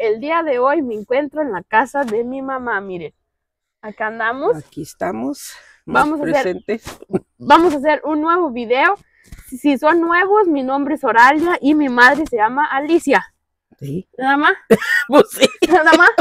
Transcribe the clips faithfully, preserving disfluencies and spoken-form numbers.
el día de hoy me encuentro en la casa de mi mamá, miren. Acá andamos. Aquí estamos, más vamos presentes. A hacer, vamos a hacer un nuevo video. Si son nuevos, mi nombre es Oralia y mi madre se llama Alicia. Sí. ¿Nada más? Pues sí. ¿Nada más?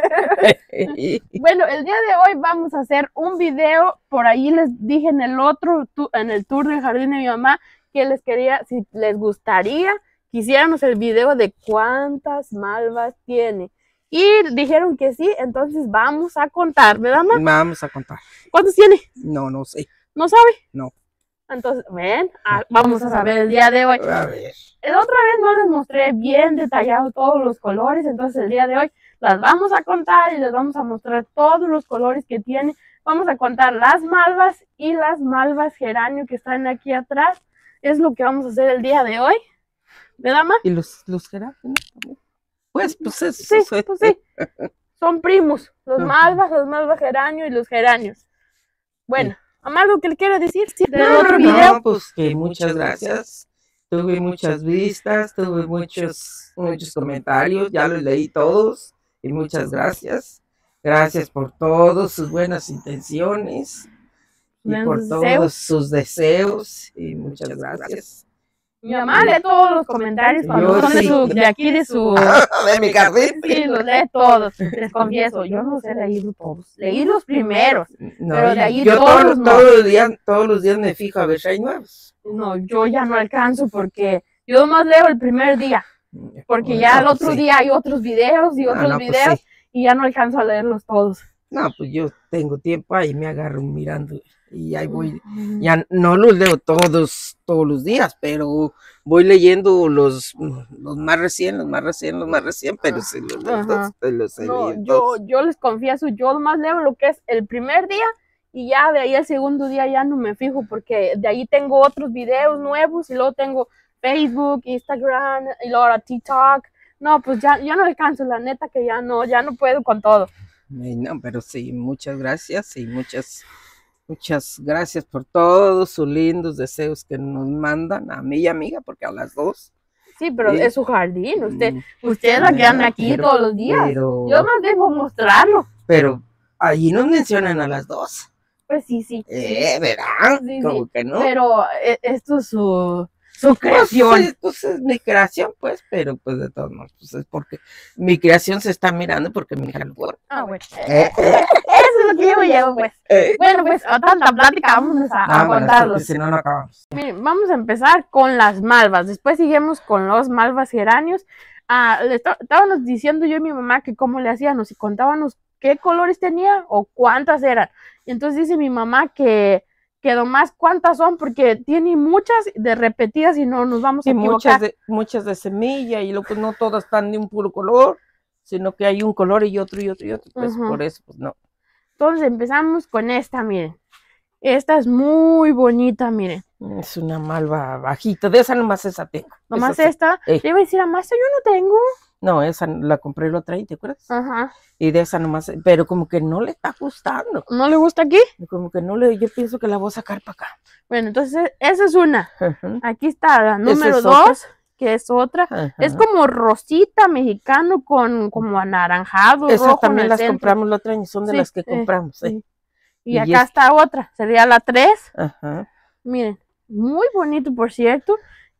Bueno, el día de hoy vamos a hacer un video. Por ahí les dije en el otro, en el tour del jardín de mi mamá, que les quería, si les gustaría, quisiéramos el video de cuántas malvas tiene. Y dijeron que sí, entonces vamos a contar, ¿verdad, mamá? Vamos a contar. ¿Cuántos tiene? No, no sé. ¿No sabe? No. Entonces, ven, ah, vamos a saber el día de hoy. A ver. La otra vez no les mostré bien detallado todos los colores, entonces el día de hoy las vamos a contar y les vamos a mostrar todos los colores que tiene. Vamos a contar las malvas y las malvas geranio que están aquí atrás. Es lo que vamos a hacer el día de hoy. ¿Verdad, ma? ¿Y los, los geranios también? Pues, pues eso. Sí, eso, pues sí. Son primos, los malvas, los malvas geranio y los geranios. Bueno, sí. ¿Mamá, algo que le quiero decir? Sí, del no, otro no, video. Pues que muchas gracias. Tuve muchas vistas, tuve muchos, muchos comentarios, ya los leí todos. Y muchas gracias. Gracias por todas sus buenas intenciones. Y Buenos por deseos. todos sus deseos. Y muchas gracias. Mi mamá lee todos los comentarios cuando yo son sí. de, su, de aquí, de su... de mi jardín. Sí, los lee todos, les confieso. Yo no sé leer todos. Leí los primeros, no, pero de ahí yo todos, todos, no. todos, los días, todos los días me fijo a ver si hay nuevos. No, yo ya no alcanzo porque yo nomás leo el primer día. Porque ya el otro sí. día hay otros videos y otros no, no, videos pues sí. y ya no alcanzo a leerlos todos. No, pues yo tengo tiempo ahí, me agarro mirando y ahí voy. Ya no los leo todos, todos los días, pero voy leyendo los, los más recién, los más recién, los más recién, pero sí los leo todos, los no, yo, yo les confieso, yo más leo lo que es el primer día y ya de ahí el segundo día ya no me fijo porque de ahí tengo otros videos nuevos y luego tengo Facebook, Instagram y luego TikTok. No, pues ya, ya no alcanzo, la neta que ya no, ya no puedo con todo. No, pero sí, muchas gracias y muchas, muchas gracias por todos sus lindos deseos que nos mandan a mí y amiga, porque a las dos. Sí, pero sí. Es su jardín, usted, Mm, usted es la que anda aquí pero, todos los días. Pero, yo más dejo mostrarlo. Pero allí nos mencionan a las dos. Pues sí, sí. Eh, ¿verdad? Sí, Como sí. que no. Pero esto es su... su creación. Pues, pues es mi creación, pues, pero pues de todos modos, pues es porque mi creación se está mirando porque mi hija lo pone. Ah, bueno. Eh, eh. Eso es lo que yo llevo, pues. Eh. Bueno, pues a tanta plática vamos a, a no, contarlos. Bueno, si no, no acabamos. Miren, vamos a empezar con las malvas. Después seguimos con los malvas geranios. Ah, le estábamos diciendo yo y mi mamá que cómo le hacíamos y contábamos qué colores tenía o cuántas eran. Y entonces dice mi mamá que... que nomás cuántas son, porque tiene muchas de repetidas y no nos vamos a y equivocar. Muchas de, muchas de semilla, y luego pues no todas están de un puro color, sino que hay un color y otro y otro y otro, pues uh-huh. Por eso, pues no. Entonces empezamos con esta, miren. Esta es muy bonita, miren. Es una malva bajita, de esa nomás esa tengo. ¿Nomás esa esta? Eh. Le iba a decir a Masa, yo no tengo. No, esa la compré la otra ahí, ¿te acuerdas? Ajá. Y de esa nomás, pero como que no le está gustando. ¿No le gusta aquí? Como que no le, yo pienso que la voy a sacar para acá. Bueno, entonces esa es una. Uh-huh. Aquí está la número es dos, otra? Que es otra. Uh-huh. Es como rosita mexicano con como anaranjado. Esas rojo también las centro. compramos la otra y son de sí, las que eh, compramos. Eh. Sí. Y, y acá es... está otra, sería la tres. Uh-huh. Miren, muy bonito por cierto.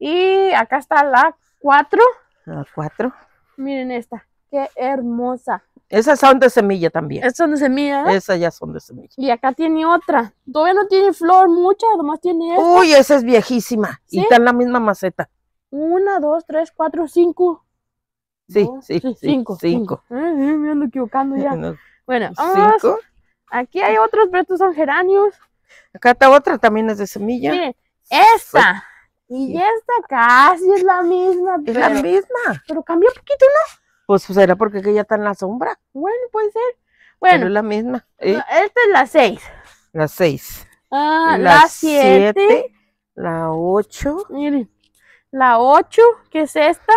Y acá está la cuatro. La cuatro. Miren esta. Qué hermosa. Esas son de semilla también. Esas son de semilla, ¿eh? Esas ya son de semilla. Y acá tiene otra. Todavía no tiene flor mucha, nomás tiene esta. Uy, esa es viejísima. ¿Sí? Y está en la misma maceta. Una, dos, tres, cuatro, cinco. Sí, dos, sí, sí, sí. Cinco. Cinco. cinco. Eh, me ando equivocando ya. No. Bueno, vamos. ¿Cinco? Aquí hay otros, pero estos son geranios. Acá está otra, también es de semilla. Miren, esta. Y sí. Esta casi es la misma. Es pero, la misma. Pero cambió un poquito, ¿no? Pues será porque ella está en la sombra. Bueno, puede ser. Bueno. Pero es la misma. ¿Eh? Esta es la seis. La seis. Ah, la, la siete. siete. La ocho. Miren. La ocho, que es esta.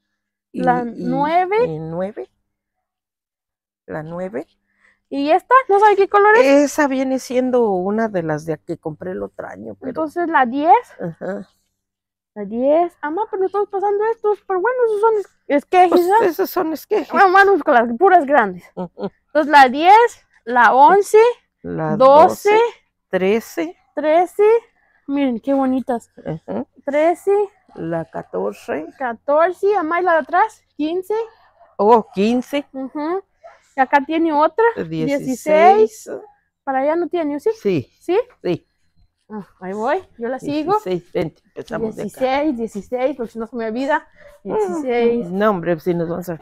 Y, la y, nueve. Y nueve. La nueve. ¿Y esta? ¿No sabe qué color es? Esa viene siendo una de las de que compré el otro año. Pero... Entonces la diez. Ajá. La diez. Mamá, pero estamos pasando estos. Pero bueno, esos son es- esquejes, Pues, ¿sabes? esos son esquejes. Bueno, vamos con las puras grandes. Ujú. Entonces, la diez, la once, La doce, doce, trece, trece. Miren, qué bonitas. ujú, trece, la catorce, catorce. Mamá, y la de atrás, quince. o quince, Ujú. Y acá tiene otra, dieciséis. dieciséis. Para allá no tiene, ¿sí? Sí, ¿Sí? sí. Ah, ahí voy, yo la sigo. dieciséis, veinte. Empezamos de acá. dieciséis, dieciséis, porque si no se me olvida. dieciséis. No, hombre, si nos vamos a.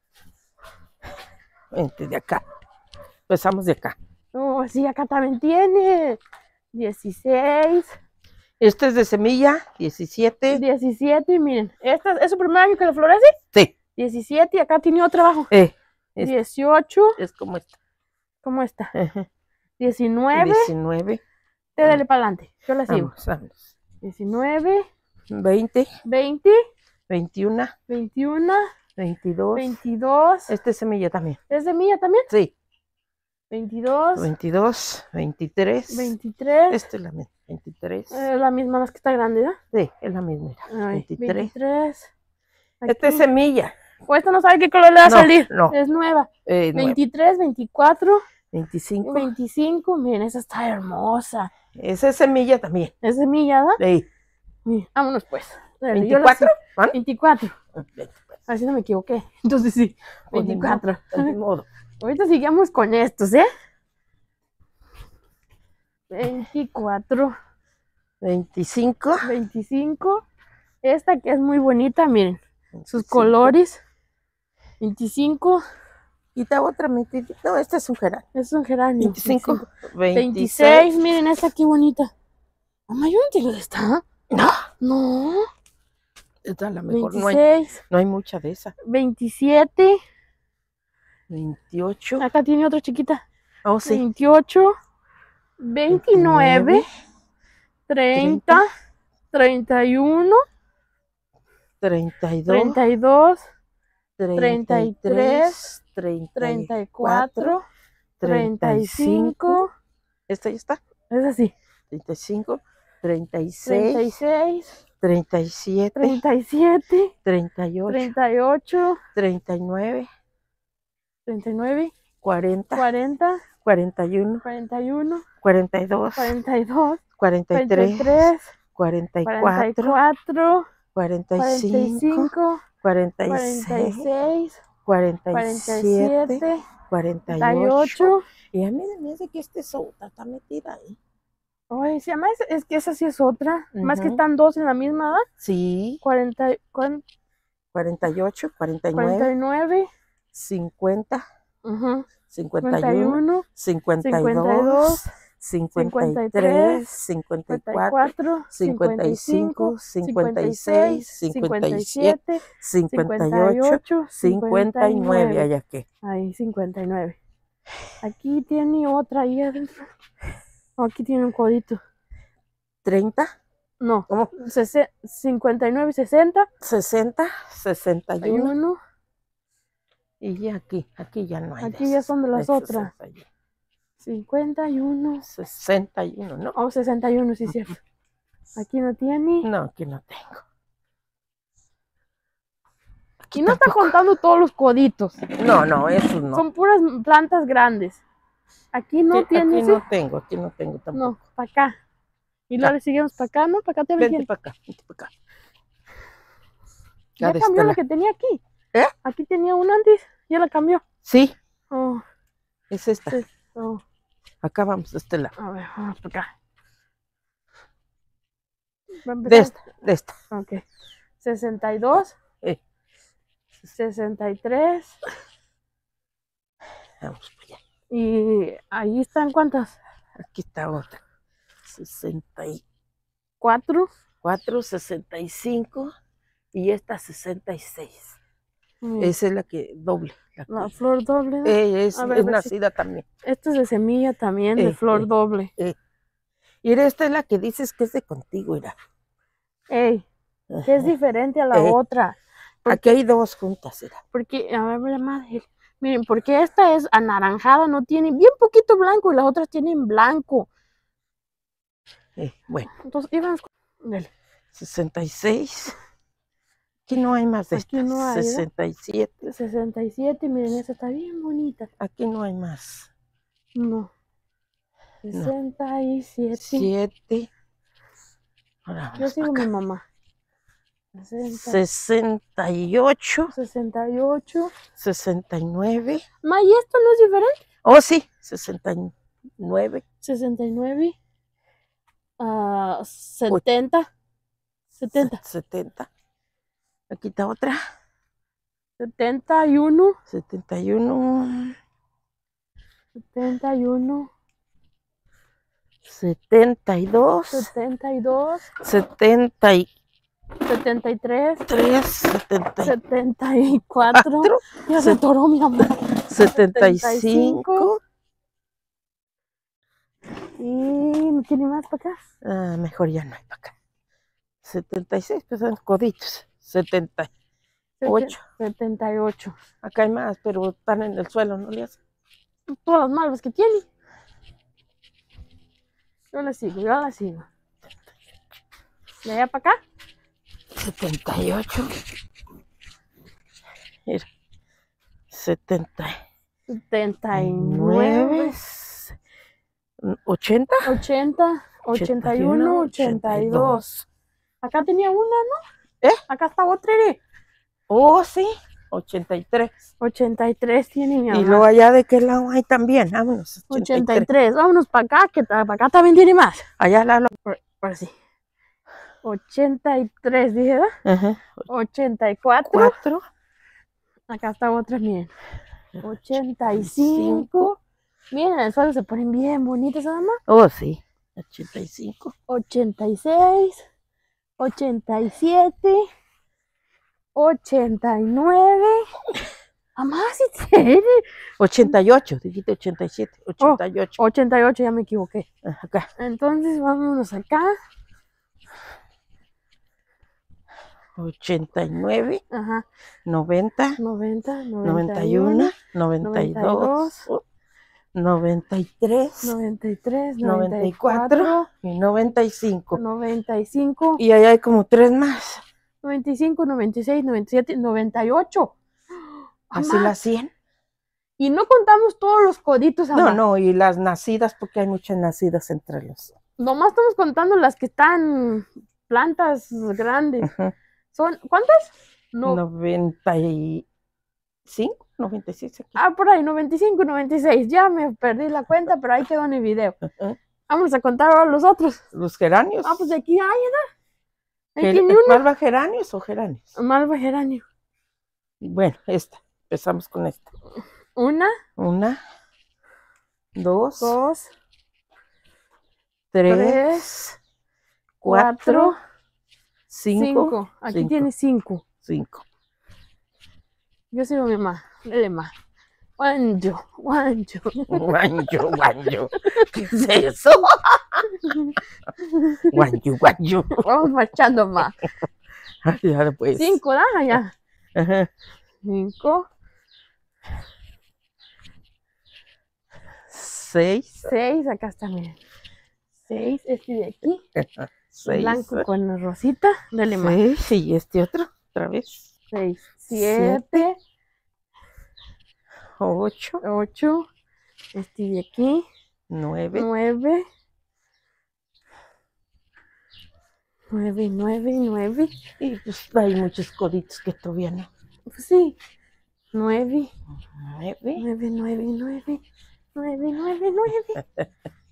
veinte de acá. Empezamos de acá. Oh, sí, acá también tiene. dieciséis. Este es de semilla, diecisiete. diecisiete, miren. Este es su primer año que le florece. Sí. diecisiete, y acá tiene otro abajo. Eh, es, dieciocho, es como esta. ¿cómo está? Ajá. diecinueve. diecinueve. Te dale para adelante, yo la sigo. Vamos, vamos. diecinueve, veinte, veinte, veintiuno, veintiuno, veintidós. veintidós. Este es semilla también. ¿Es de mía también? Sí. veintidós, veintidós, veintitrés. veintitrés. Este es la misma. veintitrés. Es la misma, más que está grande, ¿no? Sí, es la misma. Mira. Ay, veintitrés. veintitrés. Este es Aquí. semilla. Pues esta no sabe qué color le va a No, salir. no. Es nueva. Eh, nueve. veintitrés, veinticuatro, veinticinco. veinticinco. Miren, esa está hermosa. Esa es semilla también. Es semillada. Sí. Miren, vámonos pues. Dale, yo la veinticuatro. sigo. ¿Van? veinticuatro. veinticuatro. A ver si no me equivoqué. Entonces sí. Pues ni veinticuatro. modo, ni modo. Ahorita sigamos con estos, ¿eh? veinticuatro. veinticinco. veinticinco. Esta que es muy bonita, miren. Sus veinticinco. colores. veinticinco. Quita otra mentira. No, este es un geranio. Es un geranio. veinticinco. veintiséis. Miren esta qué bonita. Mamá, yo no entiendo dónde está. No. No. Esta a lo mejor no hay, veintiséis. no hay mucha de esa. veintisiete. veintiocho. Acá tiene otra chiquita. Oh, sí. veintiocho. veintinueve. treinta. treinta y uno. treinta y dos. treinta y dos. treinta y tres. treinta y cuatro. treinta y cinco. cinco. Esta ya está. Es así. treinta y cinco. treinta y treinta y seis. seis. treinta y siete. treinta y siete. treinta y ocho. treinta y ocho. treinta y nueve. treinta y nueve. cuarenta. cuarenta. cuarenta y uno. cuarenta y uno. cuarenta y dos. cuarenta y dos. cuarenta y cuarenta y tres. tres. cuarenta y cuarenta y cuatro. cuatro. cuarenta y cuarenta y cinco. cinco. cuarenta y cuarenta y seis. seis. cuarenta y cuarenta y siete. siete. cuarenta cuarenta y y ocho. ocho. Y a mí me dice que esta es otra, está metida ahí. Ay, sí, además es, es que esa sí es otra. Más que Ujú. están dos en la misma edad. Sí, cuarenta, cuarenta, cuarenta y ocho, cuarenta y cuarenta y nueve, nueve. cincuenta, Ujú. cincuenta y cincuenta y uno, uno. cincuenta y cincuenta y dos, dos. cincuenta y tres, cincuenta y cuatro, cincuenta y cinco, cincuenta y seis, cincuenta y siete, cincuenta y ocho, cincuenta y nueve. ¿Allá qué? Ahí, cincuenta y nueve. Aquí tiene otra ahí adentro. Oh, aquí tiene un codito. treinta, No, ¿cómo? sese- cincuenta y nueve, sesenta. sesenta, sesenta y uno. uno. Y ya aquí, aquí ya no hay. Aquí ya son de las Hay otras. sesenta y uno. cincuenta y uno. sesenta y uno, ¿no? Oh, sesenta y uno, sí, cierto. Aquí no tiene. No, aquí no tengo. Aquí Y no está tampoco. contando todos los coditos. No, no, eso no. Son puras plantas grandes. Aquí no Aquí- tiene. Aquí ¿sí? no tengo, aquí no tengo tampoco. No, para acá. Y luego le seguimos para acá, ¿no? Para acá también Vente tiene. para acá, vente para acá. Ya Acá de cambió este la lado. que tenía aquí. ¿Eh? Aquí tenía una antes. Ya la cambió. Sí, Oh, es esta. sí. Oh, Acá vamos de este lado. a ver, vamos para acá. Va a De empezar. esta, de esta. Ok. sesenta y dos. Eh, sesenta y tres. vamos para allá. Y ahí están cuántas. Aquí está otra. sesenta y Cuatro. cuatro, sesenta y cinco y esta sesenta y seis. Mm, Esa es la que doble. La que- La flor doble. ¿no? Eh, es A ver, es a ver si- nacida también. Esta es de semilla también, de Eh, flor eh. doble. Y esta es la que dices que es de contigo, mira. Ey, que es diferente a la Eh. otra. Aquí hay dos juntas, mira. Porque, a ver, la madre. Miren, porque esta es anaranjada, no tiene bien poquito blanco y las otras tienen blanco. Eh, bueno, Entonces, íbamos. Dale. sesenta y seis. Aquí no hay más de Aquí estas. no hay, ¿eh? sesenta y siete. sesenta y siete, miren, esta está bien bonita. Aquí no hay más. No. sesenta y siete. siete. Ahora Yo vamos sigo para mi acá. mamá. sesenta, sesenta y ocho. sesenta y ocho. sesenta y nueve. Ma, ¿y esto no es diferente? Oh, sí, sesenta y nueve. sesenta y nueve. Ah, setenta. setenta. setenta. Aquí está otra. setenta y uno. setenta y uno. setenta y uno. setenta y dos. setenta y dos. setenta y setenta y tres. tres. setenta y setenta y cuatro. cuatro. Ya se atoró mi mamá. setenta y cinco. ¿Y no tiene más para acá? Ah, mejor ya no hay para acá. setenta y seis, pues son coditos. setenta y ocho. setenta y ocho. Acá hay más, pero están en el suelo, ¿no le hacen? Todas las malvas que tiene. Yo la sigo, yo la sigo. ¿De allá para acá? setenta y ocho. Mira. setenta setenta y y nueve. nueve. ochenta. ochenta. ochenta y uno. ochenta y dos. Acá tenía una, ¿no? ¿Eh? Acá está otra. ¿eh? Oh, sí. ochenta y tres. ochenta y tres tiene mi mamá. Y luego allá de qué lado hay también. Vámonos. ochenta y tres. Vámonos para acá, que ta- para acá también tiene más. Allá la. Por, por sí. ochenta y tres, dije, ¿verdad? Ajá. ochenta y cuatro. cuatro. Acá está otra, miren. ochenta y cinco. Miren, en el suelo se ponen bien bonitas, mamá. Oh, sí. ochenta y cinco. ochenta y seis. ochenta y siete. ochenta y nueve. Mamá, si tiene. ochenta y ocho. Dijiste ochenta y siete. ochenta y ocho. ochenta y ocho, ya me equivoqué. Acá. Entonces, vámonos acá. ochenta y nueve. Ajá. noventa. noventa. noventa y uno. noventa y dos. noventa y tres. noventa y tres. noventa y cuatro. Y noventa y cinco. noventa y cinco. Y allá hay como tres más. noventa y cinco, noventa y seis, noventa y siete, noventa y ocho. Así las cien. Y no contamos todos los coditos. No, mamá. no, y las nacidas, porque hay muchas nacidas entre los. Nomás estamos contando las que están plantas grandes. Ajá. Son, ¿cuántas? No. noventa y cinco, noventa y seis aquí. Ah, por ahí, noventa y cinco, noventa y seis. Ya me perdí la cuenta, pero ahí quedó en el video. Ajá. Vamos a contar ahora los otros. Los geranios. Ah, pues de aquí hay, ¿verdad? Ahí Ger- tiene una. ¿Malva geranios o geranios? Malva geranio. Bueno, esta. Empezamos con esta. Una, Una, dos, dos, tres, tres, cuatro, cuatro, cinco, cinco. Aquí cinco. tiene cinco. cinco. Yo sigo mi mamá. Dele más. Guancho, guancho. Guanyo, guanyo. ¿Qué es eso? Guanyo, guanyo. Vamos marchando más. Ay, ahora pues. Cinco, ¿da? Allá. Ajá. Cinco, Seis. seis. Acá está, miren. Seis, este de aquí. Seis. Blanco con la rosita. Dale más. Seis. Y este otro. Otra vez. Seis, siete, Ocho. ocho. Este de aquí. Nueve. Nueve. Nueve, nueve, nueve. Y pues hay muchos coditos que todavía no. Pues sí. Nueve. Nueve. Nueve, nueve, nueve. Nueve, nueve, nueve.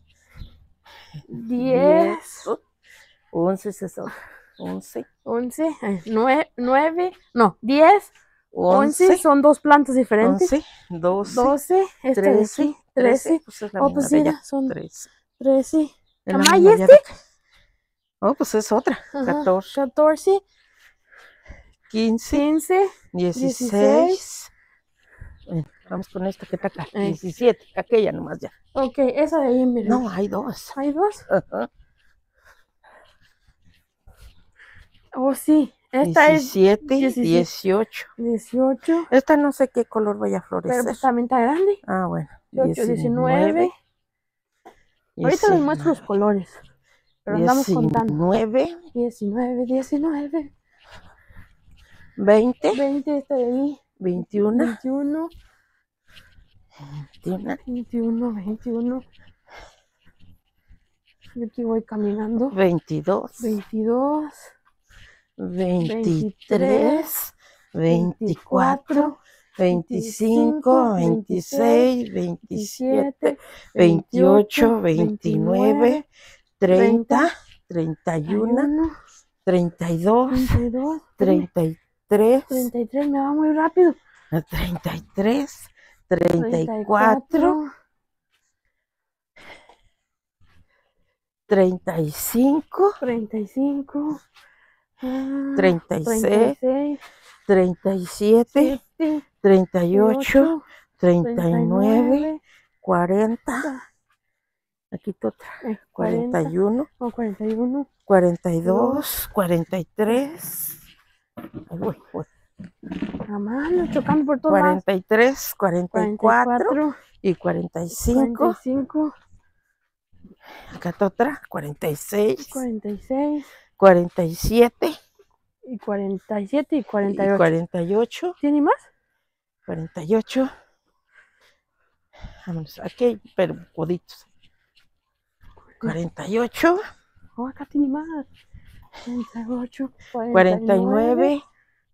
Diez. Once es eso. Once. Once. eh, Nueve. Nueve. No, diez. Once. Once. Son dos plantas diferentes. Once. Doce. Doce. Esta de Trece. aquí. Trece. Pues es la Oh, misma pues de mira, allá. son Trece. trece. Es la Mamá, ¿y misma de este? acá. Oh, pues es otra. Ajá, Catorce. catorce. Quince. Quince. Dieciséis. Bueno, vamos con esta que está acá. Eh. Diecisiete. Aquella nomás ya. Ok, esa de ahí, miren. No, hay dos. ¿Hay dos? Ajá. Oh, sí. Esta Diecisiete. es diecisiete. Dieciocho. dieciocho. Esta no sé qué color vaya a Pero florecer. pues también está grande. Ah, bueno. dieciocho, diecinueve. Ahorita les muestro los colores. Pero andamos contando. diecinueve, diecinueve, diecinueve, veinte, veinte, este de ahí. veintiuno, veintiuno, veintiuno, veintiuno, veintiuno. Yo aquí voy caminando. veintidós, veintidós, veintitrés, veinticuatro, veinticinco, veintiséis, veintisiete, veintiocho, veintinueve, treinta, treinta y uno, treinta y dos, treinta y tres, treinta y tres, me va muy rápido. treinta y tres, treinta y cuatro, treinta y cinco, treinta y cinco, treinta y seis, treinta y siete, treinta y ocho, treinta y nueve, cuarenta, aquí está otra, cuarenta y uno, cuarenta y uno, cuarenta y dos, cuarenta y tres, uy, uy, mamá, nos chocamos por todos lados. cuarenta y tres, cuarenta y cuatro y cuarenta y cinco, cuarenta y cinco, acá está otra, cuarenta y seis, cuarenta y seis, cuarenta y siete y cuarenta y siete y cuarenta y ocho. y cuarenta y ocho, ¿Tiene más? cuarenta y ocho. Vámonos, aquí hay pero coditos. cuarenta y ocho, Oh, acá tiene más. cuarenta y ocho, cuarenta y nueve,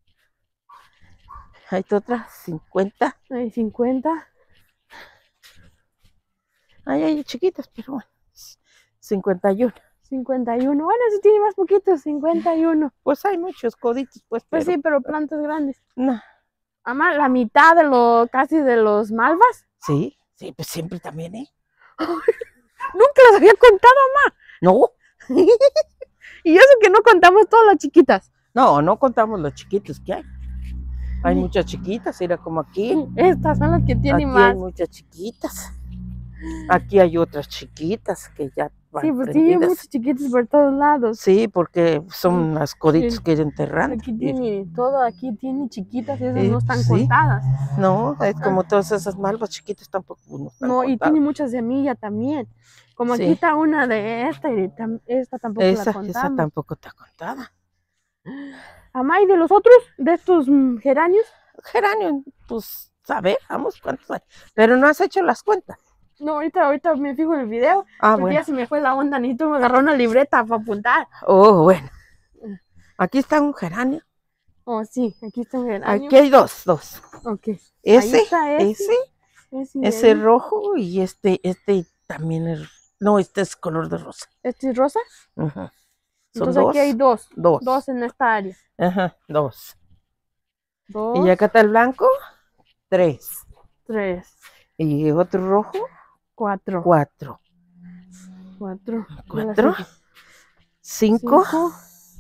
hay otra, cincuenta, hay cincuenta, hay hay chiquitas, pero bueno, cincuenta y uno. cincuenta y uno. Bueno, sí tiene más poquitos, cincuenta y uno. Pues hay muchos coditos, pues. Pues pero, sí, pero plantas grandes. No. Mamá, la mitad de lo, casi de los malvas. Sí, sí, pues siempre también, ¿eh? Nunca las había contado, mamá. No. Y eso que no contamos todas las chiquitas. No, no contamos los chiquitos que hay. Hay Sí. muchas chiquitas, mira como aquí. Estas son las que tienen Aquí más. hay muchas chiquitas. Aquí hay otras chiquitas que ya van Sí, pues tiene prendidas. muchos chiquitos por todos lados. Sí, porque son las coditos Sí. que ir enterrando. Aquí tiene todo, aquí tiene chiquitas y esas Sí, no están sí. contadas. No, es como todas esas malvas chiquitas tampoco no están No, y contadas. tiene mucha semilla también. Como Sí. aquí está una de esta y tam- esta tampoco Esa, la esa contamos. tampoco está contada. Mamá, ¿y de los otros? ¿De estos mm, geranios? Geranio, pues, sabemos cuántos hay. Pero no has hecho las cuentas. No, ahorita, ahorita me fijo en el video. Ah, porque bueno. ya se me fue la onda, necesito agarrar una libreta para apuntar. Oh, bueno. Aquí está un geranio. Oh, sí, aquí está un geranio. Aquí hay dos, dos. Ok. Ahí Ese, está ese. ese, Ese, de ese ahí. rojo y este, este también es, no, este es color de rosa. ¿Este es rosa? Ujú. Son Entonces dos. aquí hay dos. Dos. Dos en esta área. Ajá, dos. Dos, Y acá está el blanco, tres. tres, Y otro rojo, cuatro. cuatro. Cuatro. Cuatro. Cinco, Cinco.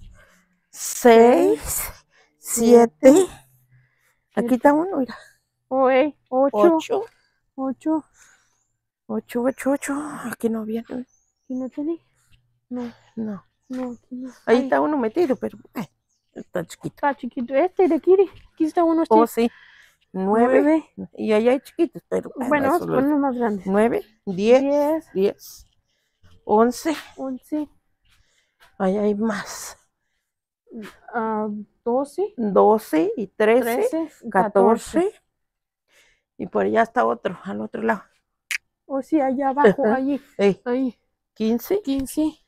seis, siete. Aquí está uno, mira. Oye, ocho. Ocho. Ocho. Ocho, ocho, ocho. Aquí no viene. ¿Aquí no tiene? No, No. no, aquí no. Ahí Ay, está uno metido, pero eh, está chiquito. está chiquito. Este de Kiri. Aquí está uno. Oh, Sí. sí. Nueve. Nueve. Y allá hay chiquitos, pero eh, Bueno, vamos eso a lo- poner más grandes. Nueve, diez, Diez. diez, once. Once. Ahí hay más. ah, doce. Doce y trece, Trece. catorce. Y por allá está otro, al otro lado. Oh, sí, allá abajo. Ajá. Allí. Ey, Ahí. quince, Quince.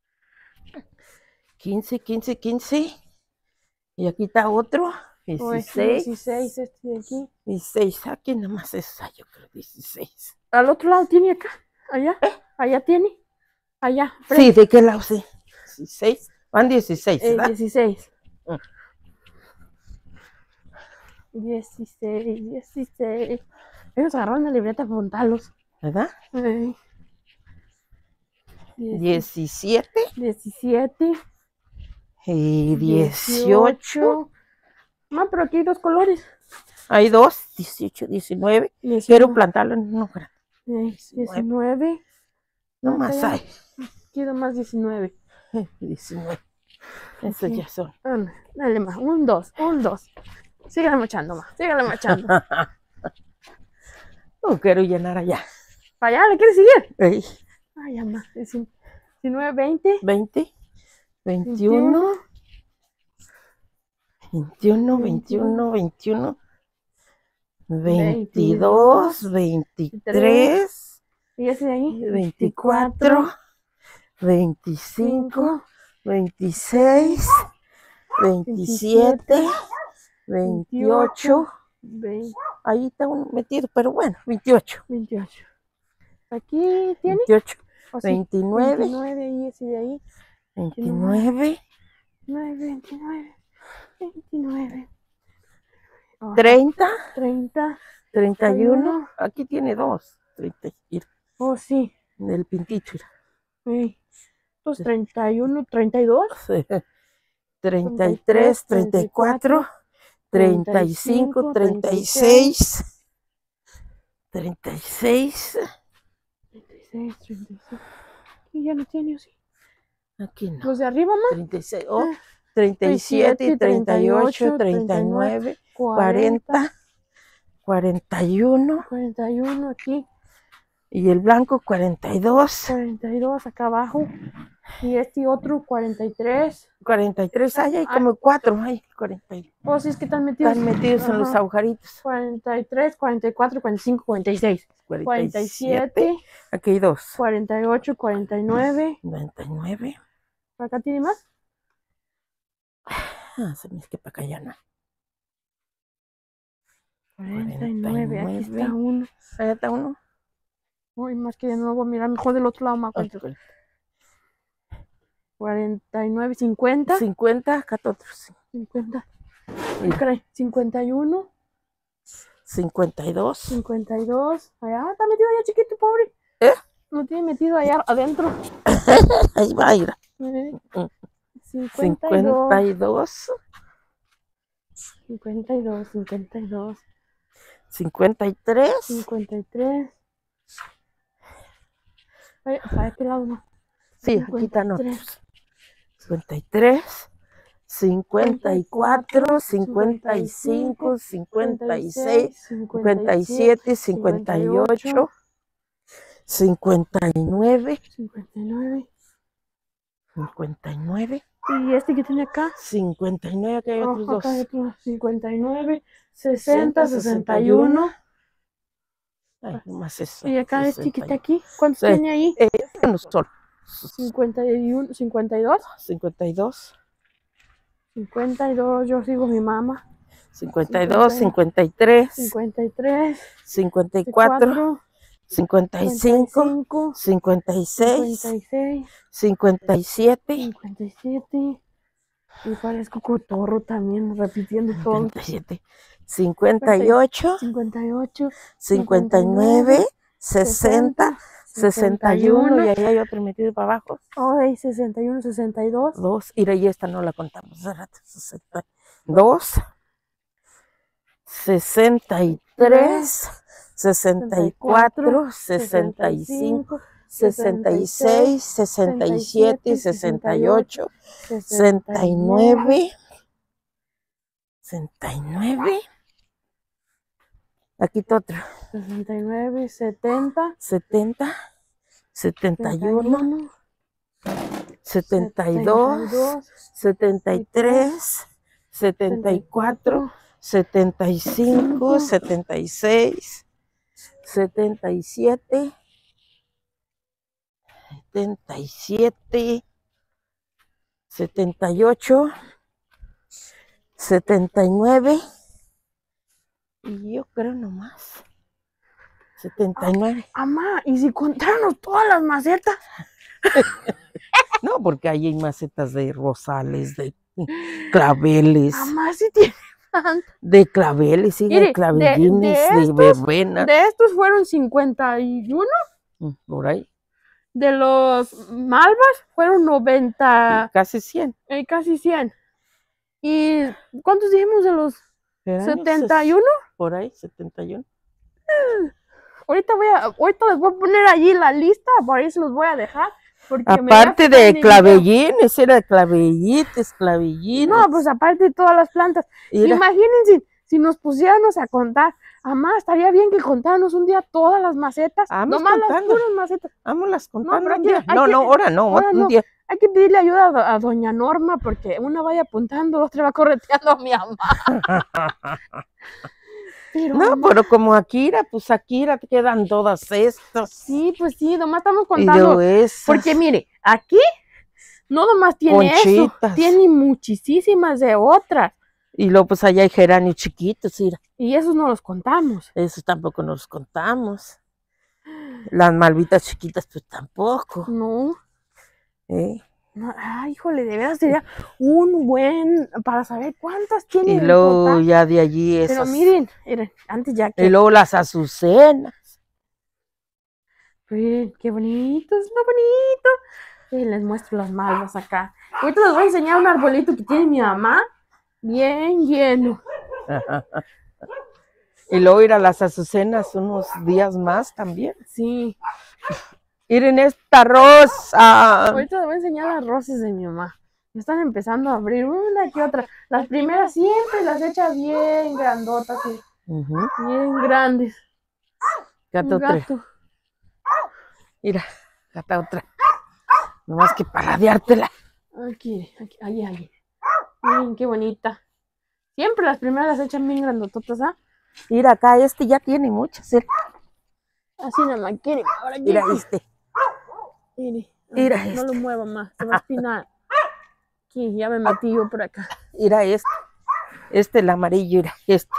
quince, quince, quince. Y aquí está otro. Oye, dieciséis. dieciséis. Este de aquí. dieciséis. Aquí nomás es, yo creo, dieciséis. Al otro lado tiene acá. Allá. Allá tiene. Allá. Sí, ¿de qué lado? Sí. dieciséis. Van dieciséis, Eh, ¿verdad? dieciséis. Mm. dieciséis, dieciséis. Vamos a agarrar una libreta para apuntarlos. ¿Verdad? Ay. Dieci- diecisiete diecisiete. y dieciocho. No, pero aquí hay dos colores. Hay dos, dieciocho, diecinueve. Quiero diecinueve. plantarlo en uno grande. Eh, diecinueve. No No, más acá hay. Quiero más diecinueve. diecinueve. Esos Ok. ya son. Ah, dale más. Un dos. Un dos. Sígale machando más. Sígale machando. No quiero llenar allá. ¿Para allá le quieres seguir? Ey, Ay, mamá. Es un- diecinueve, veinte, veinte, veintiuno, veintiuno, veintiuno, veintiuno, veintidós, veintitrés, y ese de ahí, veinticuatro, veinticinco, veintiséis, veintisiete, veintiocho. veinte, Ahí está uno metido, pero bueno, veintiocho. veintiocho. Aquí tiene. veintiocho, ¿O sí? veintinueve, veintinueve y ese de ahí. veintinueve, veintinueve, veintinueve, veintinueve. Oh, treinta, treinta. treinta y uno. Aquí tiene dos. treinta, Oh, sí. del pintito. Sí. Pues treinta y uno, treinta y dos. treinta y tres, treinta y cuatro, treinta y cinco, treinta y seis, treinta y seis. treinta y seis, treinta y cinco. Y ya no tiene, ¿o sí? Aquí no. Los de arriba, más. treinta y seis, oh, treinta y siete, treinta y ocho, treinta y nueve, cuarenta, cuarenta y uno. cuarenta y uno aquí. Y el blanco cuarenta y dos. cuarenta y dos acá abajo. Y este otro cuarenta y tres. cuarenta y tres, ay, hay como cuatro, ay, cuarenta. Oh, sí, es que están metidos. Están metidos en los agujeritos. cuarenta y tres, cuarenta y cuatro, cuarenta y cinco, cuarenta y seis. cuarenta y siete. Aquí hay dos. cuarenta y ocho, cuarenta y nueve. noventa y nueve. ¿Para acá tiene más? Ah, se me es que para acá ya no. cuarenta y nueve, aquí está uno. Allá está uno. Uy, más que de nuevo, mira, mejor del otro lado más. Okay. cuarenta y nueve, cincuenta. cincuenta, acá otros. cincuenta. Mira. cincuenta y uno. cincuenta y dos. cincuenta y dos. Allá, está metido allá chiquito, pobre. ¿Eh? Lo tiene metido allá adentro. Ahí va, mira. cincuenta y dos. cincuenta y dos. cincuenta y dos, cincuenta y dos. cincuenta y tres. cincuenta y tres. Oye, para este lado no. Sí, aquí están otros. cincuenta y tres. cincuenta y cuatro, cincuenta y cinco, cincuenta y seis, cincuenta y siete, cincuenta y ocho, cincuenta y nueve, cincuenta y nueve, cincuenta y nueve. ¿Y este que tiene acá? cincuenta y nueve, acá hay otros oh, acá dos. hay otros cincuenta y nueve, sesenta, sesenta y uno. Ay, nomás eso. ¿Y acá sesenta. este que está aquí? ¿Cuántos Sí. tiene ahí? Eh, uno solo. cincuenta y uno, cincuenta y dos. cincuenta y dos. cincuenta y dos, yo sigo mi mamá. cincuenta y dos, cincuenta y tres. cincuenta y tres. cincuenta y cuatro. cincuenta y cinco. cincuenta y seis. cincuenta y siete. cincuenta y siete. Y parezco cotorro también, repitiendo todo. cincuenta y siete. cincuenta y ocho. cincuenta y ocho. cincuenta y nueve. sesenta. sesenta y uno. Y ahí hay otro metido para abajo. Oh, hay sesenta y uno, sesenta y dos. Dos. Y ahí esta no la contamos. sesenta y dos. sesenta y tres. sesenta y cuatro. sesenta y cinco. sesenta y seis. sesenta y siete. sesenta y ocho. sesenta y nueve. sesenta y nueve. Aquí está otro. sesenta y nueve, setenta. setenta. setenta y uno. setenta y dos. setenta y tres. setenta y cuatro. setenta y cinco. setenta y seis. setenta y siete. setenta y siete. setenta y ocho. setenta y nueve. Y yo creo nomás. setenta y nueve. Ah, mamá, ¿y si contáramos todas las macetas? No, porque ahí hay macetas de rosales, de claveles. Mamá, sí tiene de claveles, sí, Mire, de clavellines, de, de, de, estos, verbenas. De estos fueron cincuenta y uno. Por ahí. De los malvas fueron noventa. Casi cien. Eh, casi cien. ¿Y cuántos dijimos de los setenta y uno? Por ahí, setenta y uno. Ahorita, voy a, ahorita les voy a poner allí la lista, por ahí se los voy a dejar. Aparte de clavellines, era de clavellites, clavellines. No, pues aparte de todas las plantas. Mira. Imagínense si nos pusiéramos a contar Mamá, estaría bien que contáramos un día todas las macetas. Vamos Nomás las contando. puras macetas. Vámonos contando pero un hay que- día. hay No, que- no, ahora no, ahora un no. día. Hay que pedirle ayuda a, do- a doña Norma porque una vaya apuntando, la otra va correteando a mi mamá. Pero, No, mamá, pero como Akira, pues Akira te quedan todas estas. sí, pues sí, nomás estamos Y contando. de esas. Porque mire, aquí no nomás tiene eso, Conchitas. tiene muchísimas de otras. Y luego pues allá hay geranios chiquitos, mira. Y esos no los contamos. Esos tampoco nos los contamos. Las malvitas chiquitas, pues tampoco. No. ¿eh? No, ay, híjole, de veras sería un buen para saber cuántas tiene Y en luego total. ya de allí esas. Pero miren, miren, antes ya que. Y luego las azucenas. Miren, qué bonito, es lo bonito. Sí, les muestro las malvas acá. Ahorita les voy a enseñar un arbolito que tiene mi mamá, bien lleno. Y luego ir a las azucenas unos días más también. Sí. Miren esta rosa. Ahorita les voy a enseñar las rosas de mi mamá. Ya están empezando a abrir una que otra. Las primeras siempre las echa bien grandotas, y Ujú. bien grandes. Gata Un otra. gato. Mira, gata otra. Nomás que para radiártela. Aquí, aquí, ahí, ahí. Miren qué bonita. Siempre las primeras las echan bien grandototas, ¿ah? Mira acá, este ya tiene muchas. Mira, Así nada más quiere. Ahora aquí. mira este. Mire. Mira Ay, no este. lo mueva más, se va a espinar. Aquí, ya me metí yo por acá. Mira este. Este, el amarillo, mira, este.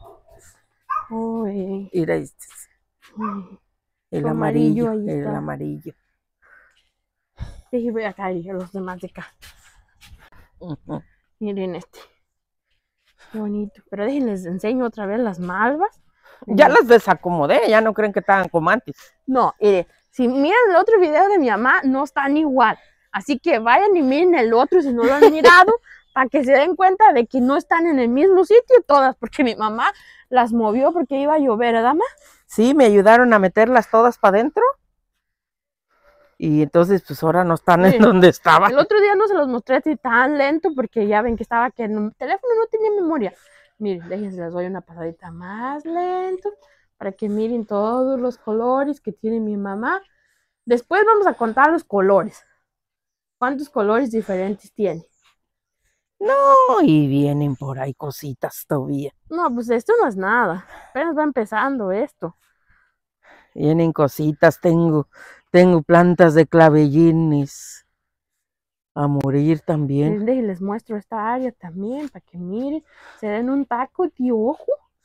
Uy, Mira este. uy. El Su amarillo, amarillo, ahí el está. amarillo. Sí, voy acá y a los demás de acá. Ujú. Miren este. Qué bonito. Pero déjenles enseño otra vez las malvas. Ya las desacomodé, ya no creen que estaban como antes. No, miren, si miran el otro video de mi mamá, no están igual. Así que vayan y miren el otro si no lo han mirado, para que se den cuenta de que no están en el mismo sitio todas, porque mi mamá las movió porque iba a llover, ¿verdad, ma? Sí, me ayudaron a meterlas todas para adentro. Y entonces, pues ahora no están Miren, en donde estaban. El otro día no se los mostré así tan lento porque ya ven que estaba que el teléfono no tenía memoria. Miren, déjense, les doy una pasadita más lento para que miren todos los colores que tiene mi mamá. Después vamos a contar los colores. ¿Cuántos colores diferentes tiene? No, y vienen por ahí cositas todavía. No, pues esto no es nada. Apenas va empezando esto. Vienen cositas, tengo, tengo plantas de clavellines a morir también. Miren, déjenles, les muestro esta área también para que miren. Se den un taco de ojo.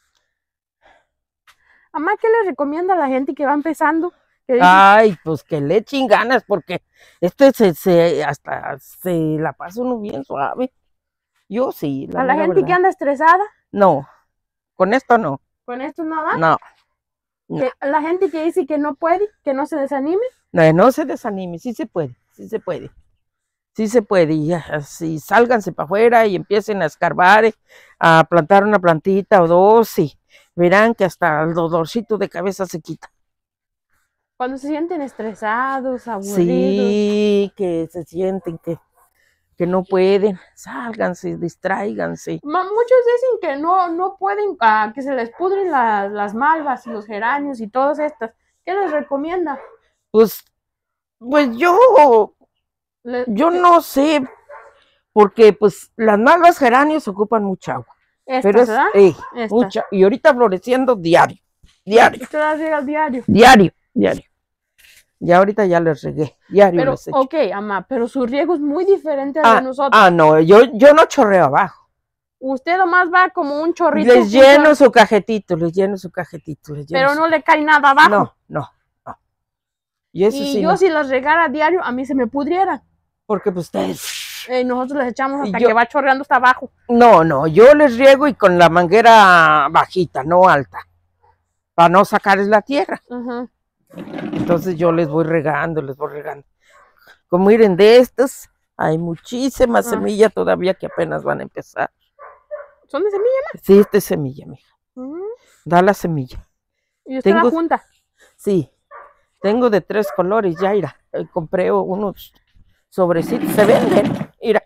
Mamá, ¿qué les recomienda a la gente que va empezando? Que dice, Ay, pues que le echen ganas porque este se, se hasta se la pasa uno bien suave. Yo sí, la a la mera gente que verdad. anda estresada, No, con esto no, con esto no va. no. Que la gente que dice que no puede, que no se desanime. No, no se desanime, sí se puede, sí se puede. Sí se puede, y así sálganse para afuera y empiecen a escarbar, eh, a plantar una plantita o dos y verán que hasta el dolorcito de cabeza se quita. Cuando se sienten estresados, aburridos. Sí, que se sienten que, que no pueden, sálganse, distráiganse. Ma- muchos dicen que no, no pueden, ah, que se les pudren la- las malvas y los geranios y todas estas. ¿Qué les recomienda? Pues, pues yo, Le- yo no sé, porque pues las malvas geranios ocupan mucha agua. Estas, Pero es, ¿verdad? eh, Estas. mucha, y ahorita floreciendo diario, diario, Usted las riega diario. diario, diario. Ya ahorita ya les regué, diario Pero, les echo. ok, ama, pero su riego es muy diferente al Ah, de nosotros. ah, no, yo, yo no chorreo abajo. Usted nomás va como un chorrito. Les un lleno chor- su cajetito, les lleno su cajetito, les lleno Pero su- no le cae nada abajo. No, no, no. Y eso y sí, yo no, si las regara diario, a mí se me pudriera. porque pues ustedes... Eh, nosotros les echamos Y hasta yo- que va chorreando hasta abajo. No, no, yo les riego y con la manguera bajita, no alta, para no sacarles la tierra. Ajá. Entonces yo les voy regando, les voy regando. Como miren, de estos hay muchísimas Ah. semillas todavía que apenas van a empezar. ¿Son de semilla? Sí, esta es semilla, mija. Mm. Da la semilla. Y usted Tengo- la junta. Sí, tengo de tres colores, ya, mira. eh, compré unos sobrecitos, se venden, mira.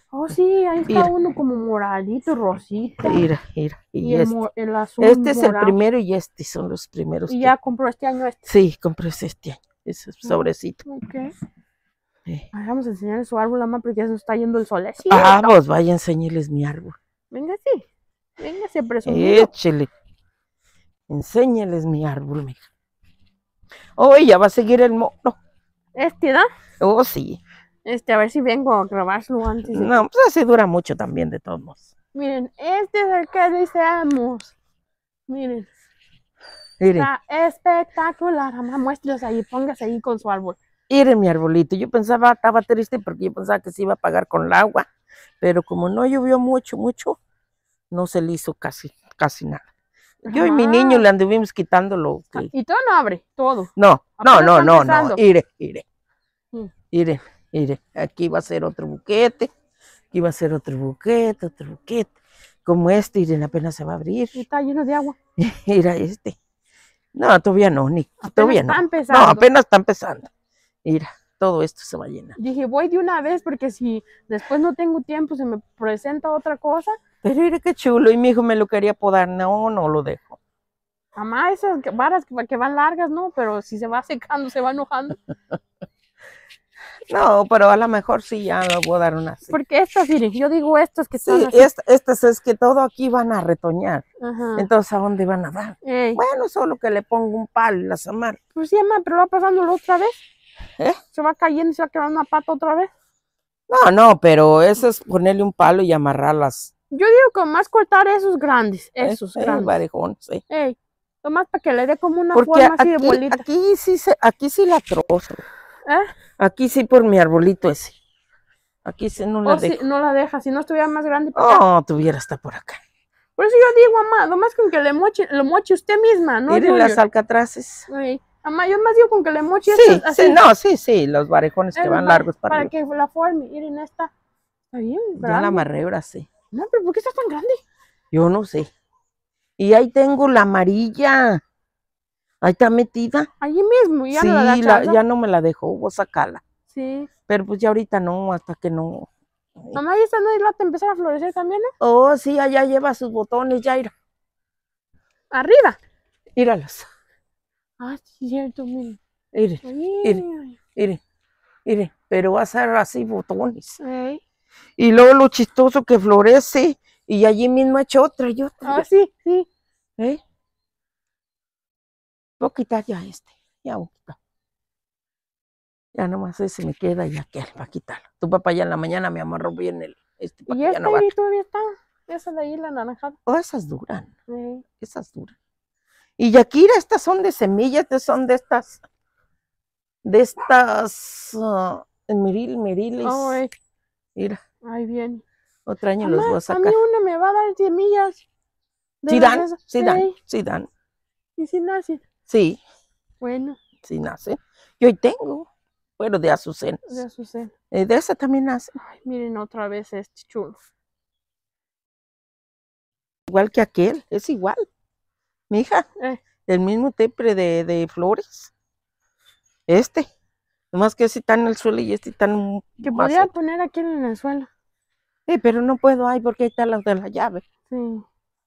Oh, sí, ahí está Mira. uno como moradito, rosita. Mira, mira. Y, Y el, este. mo- el azul Este es el morado. primero y este son los primeros Y que. ya compró este año este. Sí, compré este año. Ese sobrecito. Ok. Sí. Ay, vamos a enseñarle su árbol, mamá, porque ya se está yendo el solecito. Ah, pues vaya, enséñeles mi árbol. Venga, sí. Venga, se presumido. Échele. Enséñeles mi árbol, mija. Oh, ya va a seguir el mono. Este, ¿da? Oh, sí. Este, a ver si vengo a grabarlo antes de... No, pues así dura mucho también, de todos modos. Miren, este es el que deseamos. Miren, Miren, está espectacular. Mamá, muéstrelos ahí, póngase ahí con su árbol. miren mi arbolito. Yo pensaba, estaba triste porque yo pensaba que se iba a apagar con el agua, pero como no llovió mucho, mucho, no se le hizo casi, casi nada. Yo y mi niño Ah. le anduvimos quitando lo que... Y todo no abre, todo. No, no, Apenas no, está no, no. empezando. Mire, mire. Mm. Mire, mire. Aquí va a ser otro buquete. Aquí va a ser otro buquete, otro buquete. Como este, miren, apenas se va a abrir. Y está lleno de agua. Mira este. No, todavía no, ni Apenas todavía está no. empezando. No, apenas está empezando. Mira, todo esto se va a llenar. Dije, voy de una vez porque si después no tengo tiempo, se me presenta otra cosa. Pero mire qué chulo. Y mi hijo me lo quería podar. No, no lo dejo. Mamá, esas varas que, que van largas, ¿no? Pero si se va secando, se va enojando. No, pero a lo mejor sí ya le voy a dar una así. Porque estas, miren, yo digo estas que están Sí, así. esta- estas es que todo aquí van a retoñar. Ajá. Entonces, ¿a dónde van a dar? Ey, Bueno, solo que le pongo un palo y las amarro. pues sí, mamá, pero va pasándolo otra vez. ¿Eh? Se va cayendo y se va quedando una pata otra vez. No, no, pero eso es ponerle un palo y amarrarlas. Yo digo que más cortar esos grandes, ¿eh? esos Eh, grandes. Varejón, sí. Ey, nomás para que le dé como una Porque forma así de aquí, bolita. aquí sí se, aquí sí la trozo. ¿Eh? Aquí sí por mi arbolito ese. Aquí sí no la O si dejo. no la deja, si no estuviera más grande para acá. Oh, tuviera hasta por acá. Por eso yo digo, mamá, nomás con que le moche, lo moche usted misma, ¿no? Miren las Junior? alcatraces. Ey, mamá, yo más digo con que le moche Sí, estas así. sí, no, sí, sí, los varejones que Eh, van va- largos para, para arriba. que la forme. Miren esta. Está bien, Ya la grande. amarré ahora sí. No, pero ¿por qué está tan grande? Yo no sé. Y ahí tengo la amarilla. Ahí está metida. Allí mismo, ya Sí, no la da la- chance. ya no me la dejó, voy a sacarla. Sí. Pero pues ya ahorita no, hasta que no. Mamá, ¿y esta no es la de empezar a florecer también, no? Oh, sí, allá lleva sus botones, Yaira. Arriba. Míralas. Ah, sí, cierto, miren. Miren, Ahí. miren, miren, miren. Pero va a ser así botones. Ey. Y luego lo chistoso que florece. Y allí mismo he hecho otra y otra. Ah, sí, sí. ¿Eh? Voy a quitar ya este. Ya voy a quitar. Ya nomás ese me queda y aquel para quitarlo. Tu papá ya en la mañana me amarró bien el este para Y que ya esta no va. ahí todavía está. Esa de ahí, la naranjada. Oh, esas duran. Ey. Esas duran. Y Yakira, estas son de semillas, estas son de estas, de estas, uh, miril, miriles. Oh, ey. Mira, Ahí viene. otro año los voy a Mamá, a sacar. mí una me va a dar semillas. de Sí las dan, esas. sí dan, Ey. sí dan. Y si nace. Sí, Bueno, sí nacen. Yo hoy tengo, pero de azucenas. de azucena. Eh, de esa también nace. Ay, miren otra vez este chulo. Igual que aquel, es igual. Mi hija, Eh. el mismo tepre de, de flores. Este. Nomás que ese está en el suelo y este está en un Que más podía seco. poner aquí en el suelo. Eh, pero no puedo ahí porque ahí está la de la llave. Sí.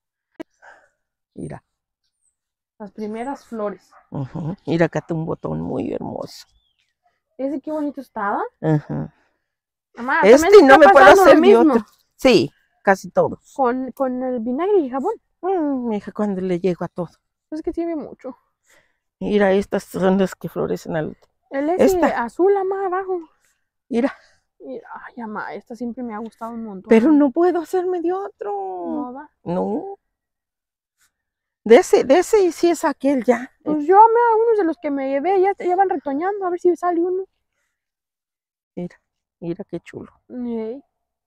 Mira. Las primeras flores. Ujú. Mira, acá está un botón muy hermoso. Ese qué bonito estaba. Ajá. Mamá, Este también no está me puedo pasando lo hacer de mismo otro. Sí, casi todos. Con, con el vinagre y jabón. Mm, mi hija, cuando le llego a todo. Es que tiene mucho. Mira, estas son las que florecen al. El ese Esta. azul, mamá, abajo. Mira, Mira, ay, mamá, esta siempre me ha gustado un montón. pero no puedo hacerme de otro. No, va. No. De ese, de ese sí es aquel ya. Pues yo, mira, unos de los que me llevé ya, ya van retoñando, a ver si sale uno. Mira, mira qué chulo. Ey.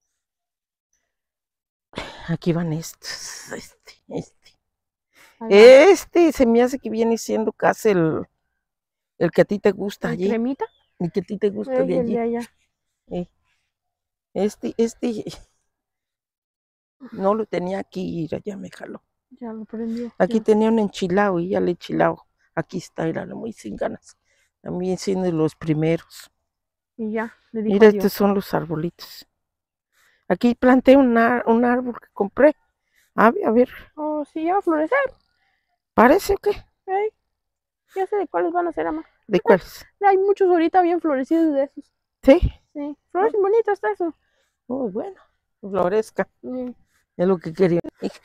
Aquí van estos. Este, este. Ahí va. Este se me hace que viene siendo casi el, el que a ti te gusta ¿El allí. cremita? El que a ti te gusta Ey, de el de allí. allá. Eh, Este, este, no lo tenía aquí, mira, ya me jaló. Ya lo prendió. Aquí ya. tenía un enchilado y ya le he enchilado. Aquí está, era muy sin ganas. También siendo los primeros. Y ya, le dijo Mira, adiós. estos son los arbolitos. Aquí planté un, ar un árbol que compré. A ver, a ver. Oh, sí, ya va a florecer. ¿Parece que? Hey, ya sé de cuáles van a ser, mamá. ¿De cuáles? Hay muchos ahorita bien florecidos de esos. Sí. Sí, florecen bonitos está eso. Muy bueno, florezca. Sí. Es lo que quería.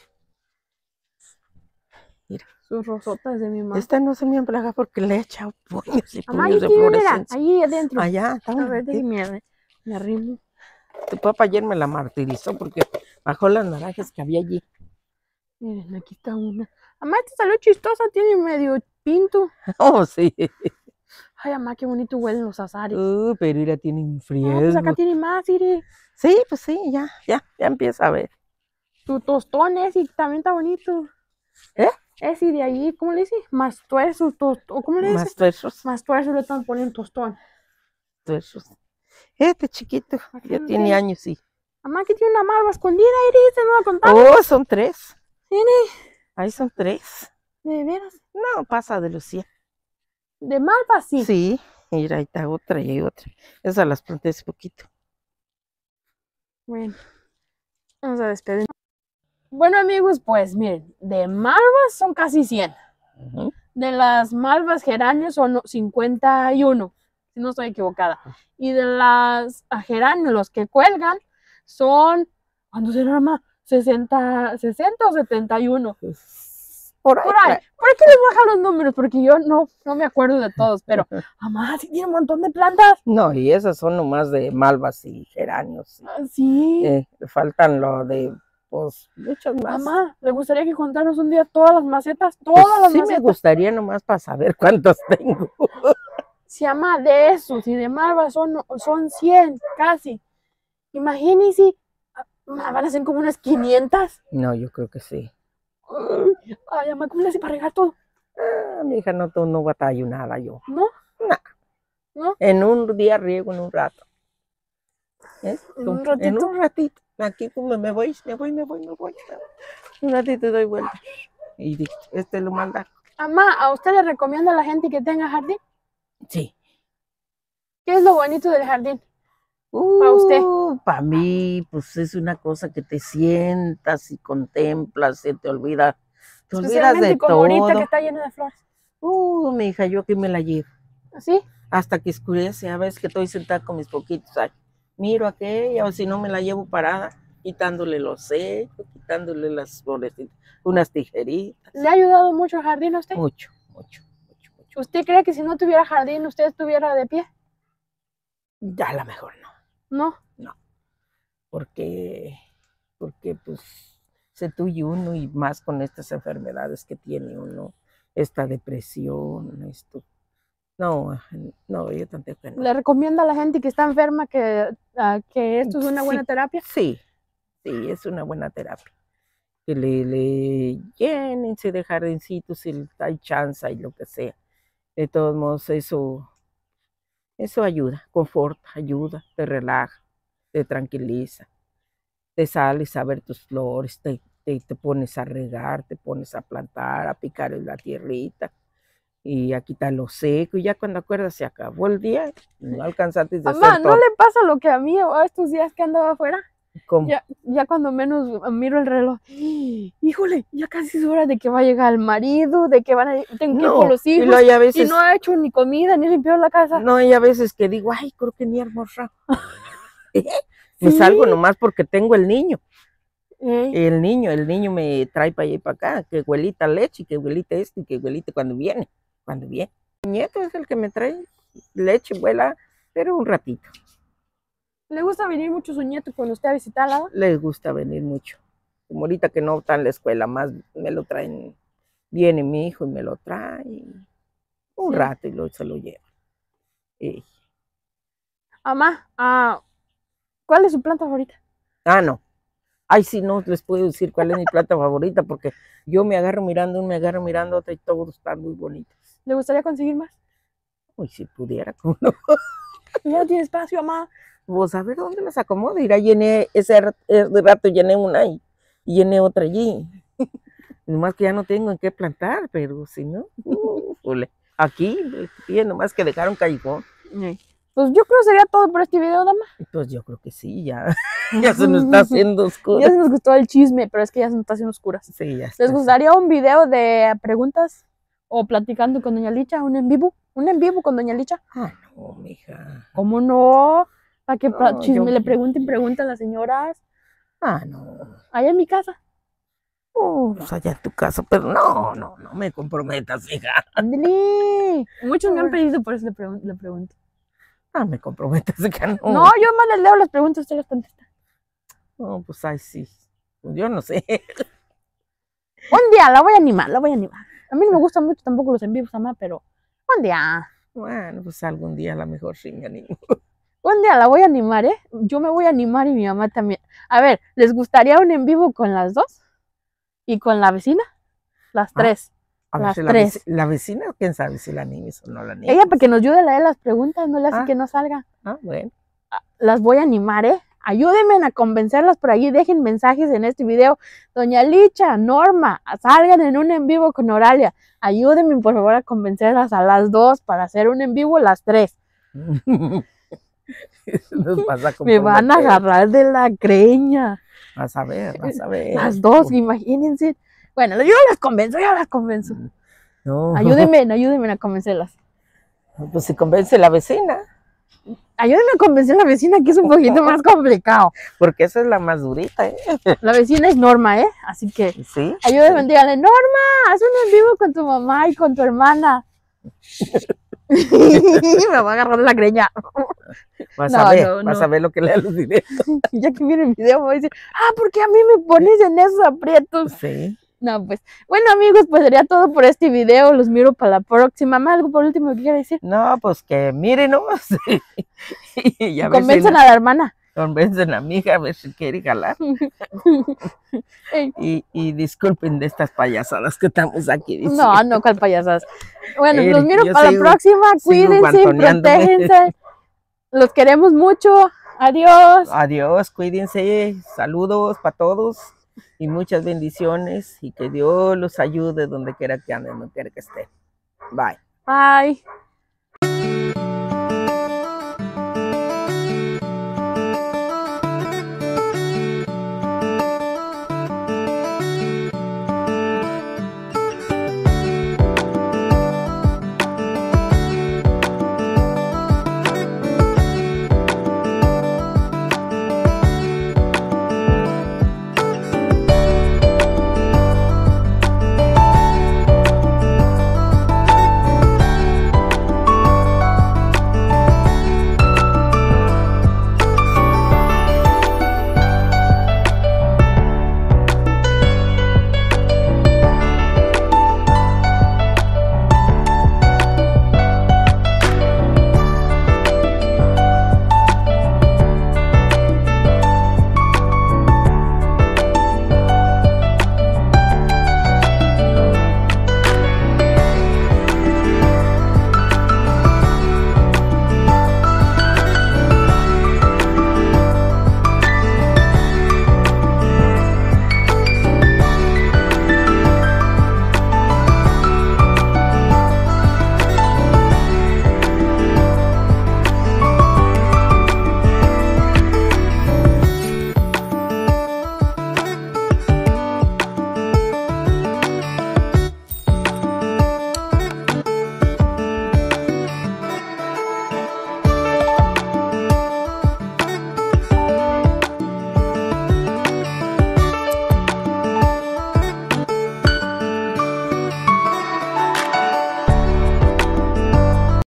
Mira. Sus rosotas de mi mamá. Esta no se me emplaga porque le he echado puños y Mamá, puños de aquí, mira, fluorescencia. ahí adentro. Allá, está A una. ver, déjame, me arrimo. Tu papá ayer me la martirizó porque bajó las naranjas que había allí. Miren, aquí está una. Mamá, esta salió chistosa, tiene medio pinto. Oh, sí. Ay, mamá, qué bonito huelen los azares. Uh, pero mira, tiene un frío. No, pues acá tiene más, Iri. Sí, pues sí, ya, ya, ya empieza a ver. Tu tostón ese también está bonito. ¿Eh? Ese de ahí, ¿cómo le dice? Más tuerzo, tostón. ¿Cómo le dice? Más tuerzos. Más tuerzo le están poniendo tostón. Tuerzos. Este chiquito, Acá ya no tiene tiene. años, sí. Mamá, aquí tiene una malva escondida, Iris, ¿te no la contamos? Oh, son tres. Tiene, Ahí son tres. de veras. No, pasa de los cien. De malva, sí. Sí, mira, ahí está otra y hay otra. Esas las planté hace poquito. Bueno, vamos a despedir. Bueno, amigos, pues miren, de malvas son casi cien. Uh-huh. De las malvas geranios son cincuenta y uno, si no estoy equivocada. Y de las geranios, los que cuelgan, son, ¿cuántos serán más? sesenta, sesenta o setenta y uno. Por ahí. Por ahí. ¿Por qué les bajan los números? Porque yo no, no me acuerdo de todos, pero mamá, sí tiene un montón de plantas. No, y esas son nomás de malvas y geranios. Ah, sí. Eh, faltan lo de, pues, muchas más. Mamá, ¿le gustaría que contanos un día todas las macetas? Todas Pues las sí macetas. me gustaría nomás para saber cuántos tengo. Se llama de esos y de malvas son, son cien casi. Imagínense, van a ser como unas quinientas. No, yo creo que sí. Ay, mamá, ¿cómo le hace para regar todo? Ah, mi hija, no, no batallo nada yo. ¿No? No. ¿No? En un día riego en un rato. ¿Eh? ¿En un En ratito? un ratito. Aquí como me voy, me voy, me voy, me voy. Un ratito doy vuelta. Y digo, este lo manda. Mamá, ¿a usted le recomienda a la gente que tenga jardín? Sí. ¿Qué es lo bonito del jardín? Uh, Para usted. Para mí, pues es una cosa que te sientas y contemplas, se te olvida. Te olvidas de como todo. ahorita que está lleno de flores. Uh, mi hija, yo que me la llevo. ¿Sí? Hasta que oscurece, a veces que estoy sentada con mis poquitos, ay, miro aquella, o si no me la llevo parada, quitándole los secos, quitándole las florecitas, unas tijeritas. ¿Le ha ayudado mucho el jardín a usted? Mucho, mucho, mucho, mucho. ¿Usted cree que si no tuviera jardín, usted estuviera de pie? Ya a lo mejor no. No. No. Porque, porque pues se tuye uno y más con estas enfermedades que tiene uno, esta depresión, esto. No, no, yo tampoco no. ¿Le recomienda a la gente que está enferma que, uh, que esto es una buena sí, terapia? Sí, sí, es una buena terapia. Que le, le llénense de jardincitos si hay chance y lo que sea. De todos modos, eso, eso ayuda, conforta, ayuda, te relaja, te tranquiliza. Te sales a ver tus flores, te, te, te pones a regar, te pones a plantar, a picar en la tierrita y a quitar lo seco, y ya cuando acuerdas se acabó el día, no alcanzaste de Mamá, hacer ¿no todo. le pasa lo que a mí a estos días que andaba afuera? ¿Cómo? Ya, ya cuando menos miro el reloj, híjole, ya casi es hora de que va a llegar el marido, de que van a tengo que ir No, por los hijos, y, luego hay a veces, y no ha hecho ni comida, ni limpiado la casa. No, hay a veces que digo, ay, creo que ni almorzado. Me Sí. salgo nomás porque tengo el niño. Eh. El niño, el niño me trae para allá y para acá, que huelita leche, que huelita este, que huelita cuando viene, cuando viene. Mi nieto es el que me trae leche, vuela, pero un ratito. ¿Le gusta venir mucho su nieto con usted a visitarla? Les gusta venir mucho. Como ahorita que no está en la escuela, más me lo traen, viene mi hijo y me lo trae un sí. rato y lo, se lo lleva. Y... Mamá, ah, ¿cuál es su planta favorita? Ah, no. Ay, sí, no les puedo decir cuál es mi planta favorita, porque yo me agarro mirando, me agarro mirando otra y todos están muy bonitos. ¿Le gustaría conseguir más? Uy, si pudiera, ¿cómo no? Ya no tiene espacio, mamá. Pues a ver dónde las acomodo. Irá, llené, ese rato llené una y, y llené otra allí. Nomás que ya no tengo en qué plantar, pero si no, uh, aquí, bien, nomás que dejaron callejón. Pues yo creo que sería todo por este video, dama. Pues yo creo que sí, ya, ya se nos está haciendo oscuro. Ya se nos gustó el chisme, pero es que ya se nos está haciendo oscuras. Sí, ya está. ¿Les gustaría un video de preguntas o platicando con doña Licha, un en vivo? ¿Un en vivo con doña Licha? Ah, no, mija. ¿Cómo no? Para que No, chisme yo- le pregunten, preguntan las señoras. Ah, no. Allá en mi casa. Oh, pues allá en tu casa, pero no, no, no me comprometas, hija. Ándale. Muchos me han pedido, por eso le, pregun- le pregunto. Ah, me comprometas, hija, no. No, yo más les leo las preguntas, usted las contesta. No, pues ay, sí. Yo no sé. Un día la voy a animar, la voy a animar. A mí no me gustan mucho tampoco los en vivos, mamá, pero un día. Bueno, pues algún día a lo mejor sí me animo. Un día la voy a animar, ¿eh? Yo me voy a animar y mi mamá también. A ver, ¿les gustaría un en vivo con las dos? ¿Y con la vecina? Las Ah, tres. A ver Las si la, tres. veci- la vecina, quién sabe si la animes o no la animes. Ella para que nos ayude a leer las preguntas, no le hace Ah. que no salga. Ah, bueno. Las voy a animar, ¿eh? Ayúdenme a convencerlas por allí, dejen mensajes en este video. Doña Licha, Norma, salgan en un en vivo con Oralia. Ayúdenme por favor a convencerlas a las dos para hacer un en vivo las tres. Nos vas a Me van a comprometer. agarrar de la greña. Vas a ver, vas a ver. Las dos, imagínense. Bueno, yo las convenzo, yo las convenzo. No. Ayúdenme, ayúdenme a convencerlas. Pues si convence la vecina, Ayúdenme a convencer a la vecina, que es un poquito más complicado. porque esa es la más durita, ¿eh? La vecina es Norma, ¿eh? Así que Sí. ayúdenme, díganle, Norma, haz un en vivo con tu mamá y con tu hermana. Me va a agarrar la greña. Vas No, a ver, no, vas no. a ver lo que le aludiré. Ya que viene el video, me va a decir, ah, ¿por qué a mí me pones en esos aprietos? Sí. No, pues, bueno, amigos, pues sería todo por este video. Los miro para la próxima. ¿Más algo por último que quiera decir? No, pues que miren nomás. Y a ver si Convencen la- a la hermana. convencen a mi hija a ver si quiere jalar. Ey, Y, y disculpen de estas payasadas que estamos aquí diciendo. no, no, cuál payasadas. Bueno, Eh, los miro yo para sigo- la próxima. sigo Cuídense, guantoneándome. protéjense. Los queremos mucho. Adiós. Adiós, cuídense, saludos para todos y muchas bendiciones y que Dios los ayude donde quiera que anden, donde quiera que estén. Bye. Bye.